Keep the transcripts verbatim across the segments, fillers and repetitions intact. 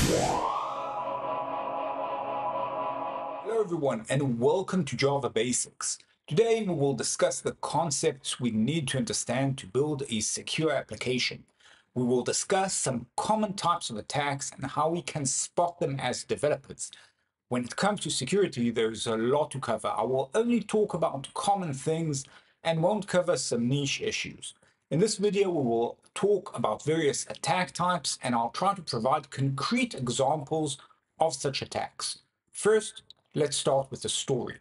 Hello everyone and welcome to Java Basics. Today we will discuss the concepts we need to understand to build a secure application. We will discuss some common types of attacks and how we can spot them as developers. When it comes to security, there's a lot to cover. I will only talk about common things and won't cover some niche issues. In this video, we will talk about various attack types and I'll try to provide concrete examples of such attacks. First, let's start with the story.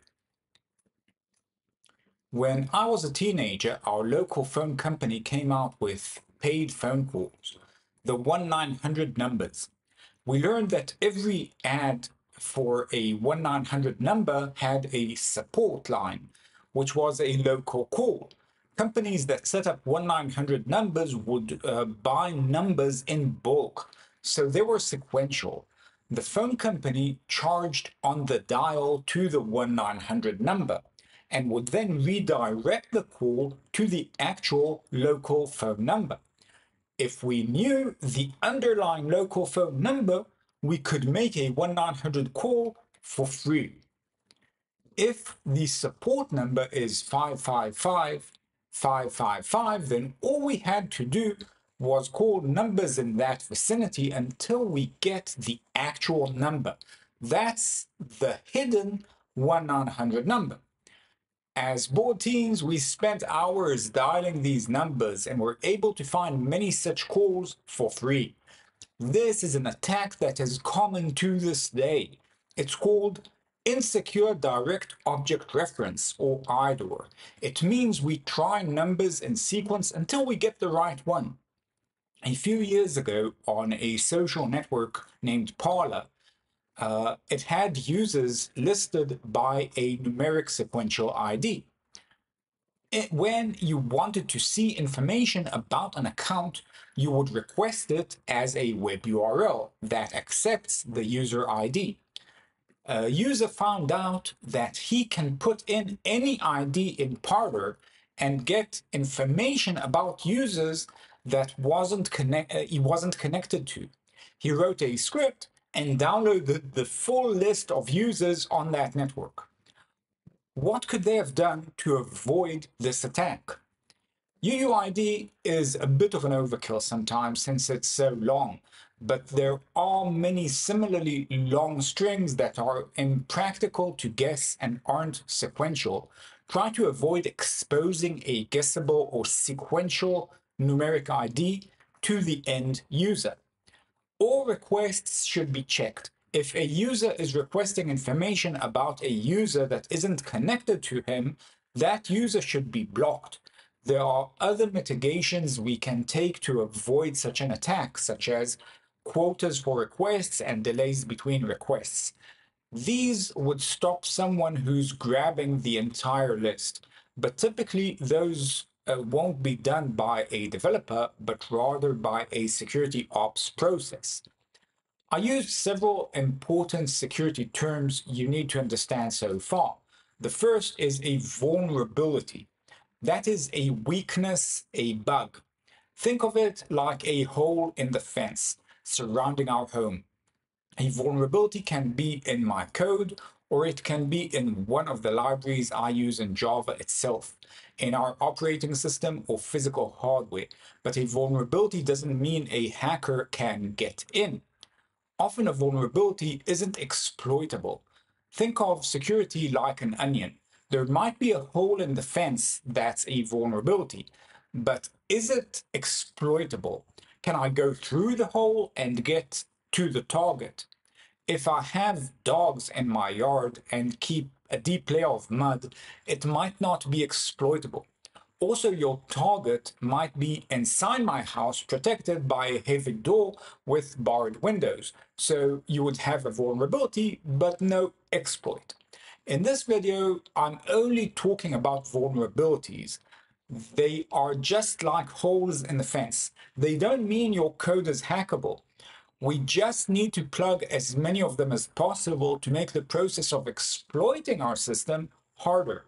When I was a teenager, our local phone company came out with paid phone calls, the one nine hundred numbers. We learned that every ad for a one nine hundred number had a support line, which was a local call. Companies that set up one nine hundred numbers would uh, buy numbers in bulk, so they were sequential. The phone company charged on the dial to the one nine hundred number and would then redirect the call to the actual local phone number. If we knew the underlying local phone number, we could make a one nine hundred call for free. If the support number is five five five, five five five, then all we had to do was call numbers in that vicinity until we get the actual number. That's the hidden one nine hundred number. As bored teens, we spent hours dialing these numbers and were able to find many such calls for free. This is an attack that is common to this day. It's called Insecure Direct Object Reference, or I D O R. It means we try numbers in sequence until we get the right one. A few years ago, on a social network named Parler, uh, it had users listed by a numeric sequential I D. It, when you wanted to see information about an account, you would request it as a web U R L that accepts the user I D. A user found out that he can put in any I D in Parler and get information about users that wasn't connect, uh, he wasn't connected to. He wrote a script and downloaded the full list of users on that network. What could they have done to avoid this attack? U U I D is a bit of an overkill sometimes since it's so long, but there are many similarly long strings that are impractical to guess and aren't sequential. Try to avoid exposing a guessable or sequential numeric I D to the end user. All requests should be checked. If a user is requesting information about a user that isn't connected to him, that user should be blocked. There are other mitigations we can take to avoid such an attack, such as quotas for requests and delays between requests. These would stop someone who's grabbing the entire list, but typically those uh, won't be done by a developer, but rather by a security ops process. I used several important security terms you need to understand so far. The first is a vulnerability. That is a weakness, a bug. Think of it like a hole in the fence surrounding our home. A vulnerability can be in my code, or it can be in one of the libraries I use in Java itself, in our operating system or physical hardware. But a vulnerability doesn't mean a hacker can get in. Often a vulnerability isn't exploitable. Think of security like an onion. There might be a hole in the fence that's a vulnerability, but is it exploitable? Can I go through the hole and get to the target? If I have dogs in my yard and keep a deep layer of mud, it might not be exploitable. Also, your target might be inside my house protected by a heavy door with barred windows, so you would have a vulnerability but no exploit. In this video, I'm only talking about vulnerabilities. They are just like holes in the fence. They don't mean your code is hackable. We just need to plug as many of them as possible to make the process of exploiting our system harder.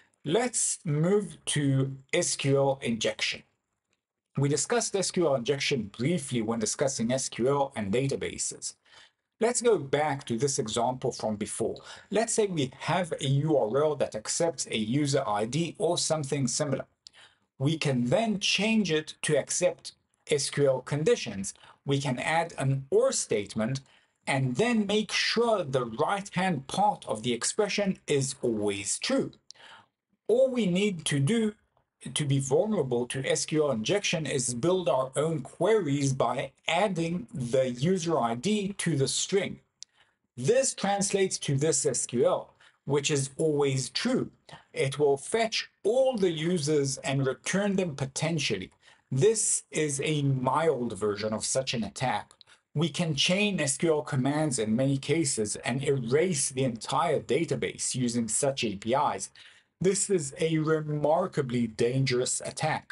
Let's move to S Q L injection. We discussed S Q L injection briefly when discussing S Q L and databases. Let's go back to this example from before. Let's say we have a U R L that accepts a user I D or something similar. We can then change it to accept S Q L conditions. We can add an or statement and then make sure the right-hand part of the expression is always true. All we need to do to be vulnerable to S Q L injection is build our own queries by adding the user I D to the string. This translates to this S Q L, which is always true. It will fetch all the users and return them potentially. This is a mild version of such an attack. We can chain S Q L commands in many cases and erase the entire database using such A P Is. This is a remarkably dangerous attack.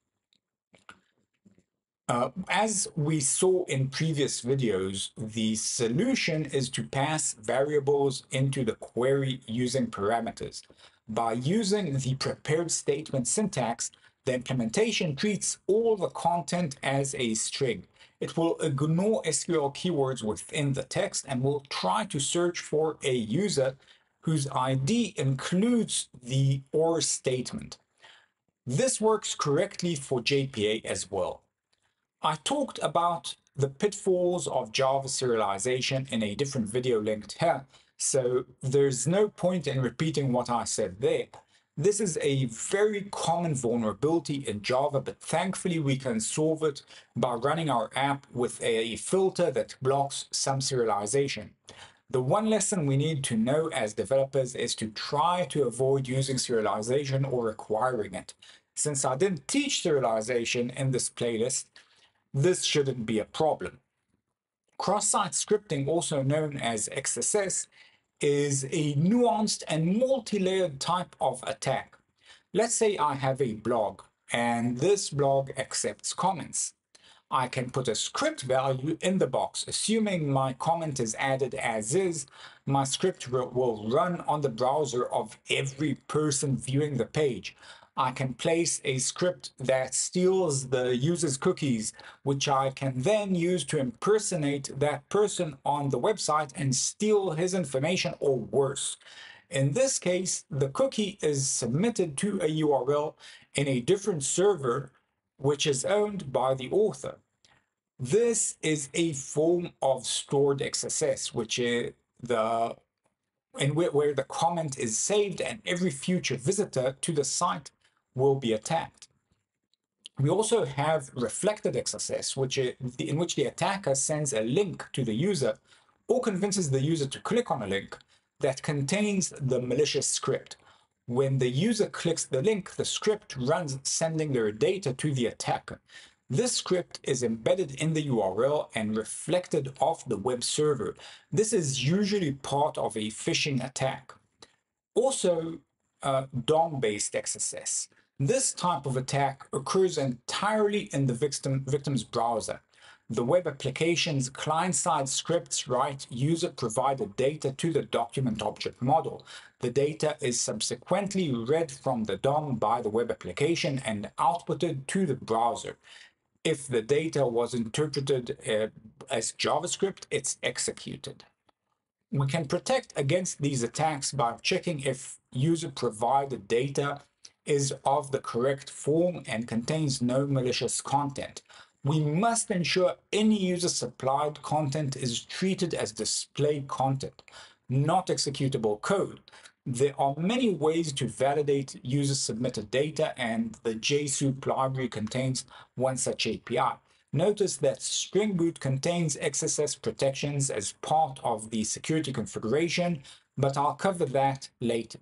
Uh, as we saw in previous videos, the solution is to pass variables into the query using parameters. By using the prepared statement syntax, the implementation treats all the content as a string. It will ignore S Q L keywords within the text and will try to search for a user whose I D includes the or statement. This works correctly for J P A as well. I talked about the pitfalls of Java serialization in a different video linked here, so there's no point in repeating what I said there. This is a very common vulnerability in Java, but thankfully we can solve it by running our app with a filter that blocks some serialization. The one lesson we need to know as developers is to try to avoid using serialization or requiring it. Since I didn't teach serialization in this playlist, this shouldn't be a problem. Cross-site scripting, also known as X S S, is a nuanced and multi-layered type of attack. Let's say I have a blog, and this blog accepts comments. I can put a script value in the box. Assuming my comment is added as is, my script will run on the browser of every person viewing the page. I can place a script that steals the user's cookies, which I can then use to impersonate that person on the website and steal his information, or worse. In this case, the cookie is submitted to a U R L in a different server, which is owned by the author. This is a form of stored X S S, which is the and where the comment is saved and every future visitor to the site will be attacked. We also have reflected X S S, which is, in which the attacker sends a link to the user or convinces the user to click on a link that contains the malicious script. When the user clicks the link, the script runs, sending their data to the attacker. This script is embedded in the U R L and reflected off the web server. This is usually part of a phishing attack. Also, uh, D O M-based X S S. This type of attack occurs entirely in the victim, victim's browser. The web application's client-side scripts write user-provided data to the document object model. The data is subsequently read from the D O M by the web application and outputted to the browser. If the data was interpreted uh, as JavaScript, it's executed. We can protect against these attacks by checking if user-provided data is of the correct form and contains no malicious content. We must ensure any user-supplied content is treated as display content, not executable code. There are many ways to validate user-submitted data, and the J SOUP library contains one such A P I. Notice that Spring Boot contains X S S protections as part of the security configuration, but I'll cover that later.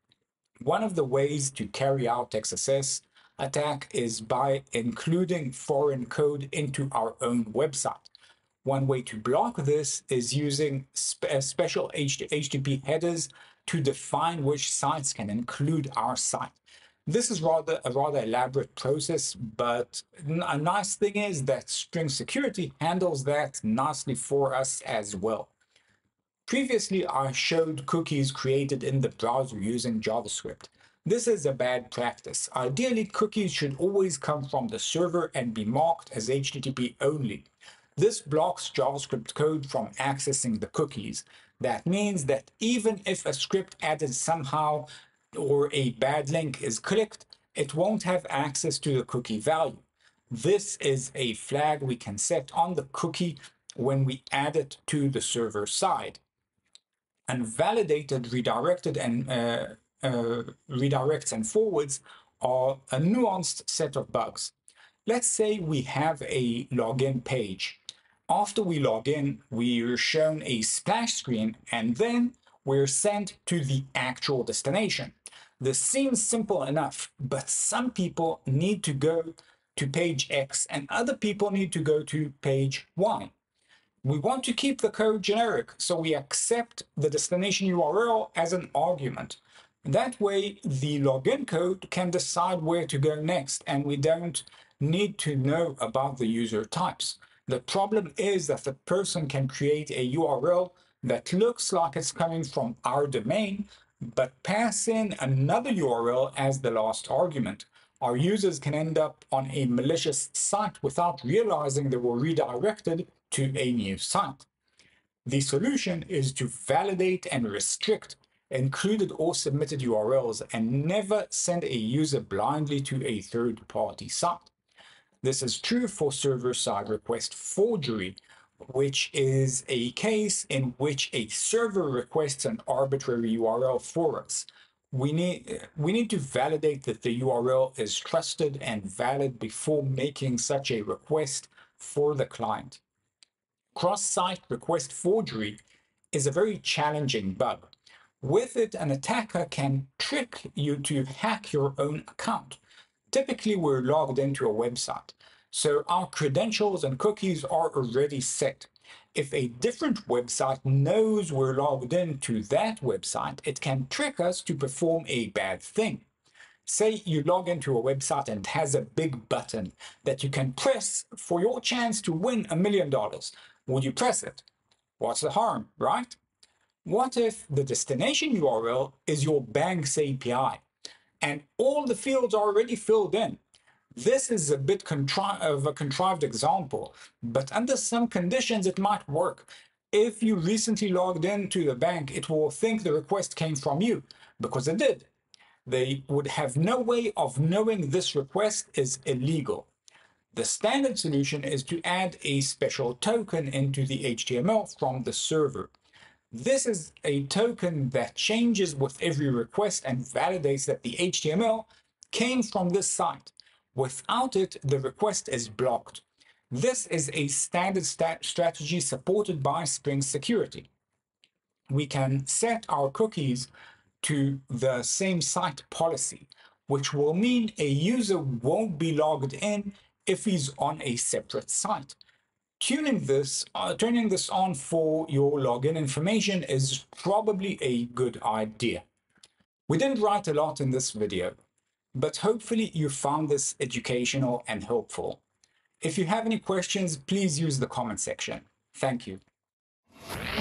One of the ways to carry out X S S attack is by including foreign code into our own website. One way to block this is using spe special H T T P headers to define which sites can include our site. This is rather a rather elaborate process, but a nice thing is that String Security handles that nicely for us as well. Previously, I showed cookies created in the browser using JavaScript. This is a bad practice. Ideally, cookies should always come from the server and be marked as H T T P only. This blocks JavaScript code from accessing the cookies. That means that even if a script added somehow or a bad link is clicked, it won't have access to the cookie value. This is a flag we can set on the cookie when we add it to the server side. Unvalidated, redirected, and uh, uh, redirects and forwards are a nuanced set of bugs. Let's say we have a login page. After we log in, we're shown a splash screen and then we're sent to the actual destination. This seems simple enough, but some people need to go to page X and other people need to go to page Y. We want to keep the code generic, so we accept the destination U R L as an argument. That way, the login code can decide where to go next, and we don't need to know about the user types. The problem is that the person can create a U R L that looks like it's coming from our domain, but pass in another U R L as the last argument. Our users can end up on a malicious site without realizing they were redirected to a new site. The solution is to validate and restrict included or submitted U R Ls and never send a user blindly to a third-party site. This is true for server-side request forgery, which is a case in which a server requests an arbitrary U R L for us. We need, we need to validate that the U R L is trusted and valid before making such a request for the client. Cross-site request forgery is a very challenging bug. With it, an attacker can trick you to hack your own account. Typically, we're logged into a website, so our credentials and cookies are already set. If a different website knows we're logged into that website, it can trick us to perform a bad thing. Say you log into a website and it has a big button that you can press for your chance to win a million dollars. Would you press it? What's the harm, right? What if the destination U R L is your bank's A P I and all the fields are already filled in? This is a bit of a contrived example, but under some conditions it might work. If you recently logged into the bank, it will think the request came from you, because it did. They would have no way of knowing this request is illegal. The standard solution is to add a special token into the H T M L from the server. This is a token that changes with every request and validates that the H T M L came from this site. Without it, the request is blocked. This is a standard stat strategy supported by Spring Security. We can set our cookies to the same site policy, which will mean a user won't be logged in if he's on a separate site. Tuning this, uh, turning this on for your login information is probably a good idea. We didn't write a lot in this video, but hopefully you found this educational and helpful. If you have any questions, please use the comment section. Thank you.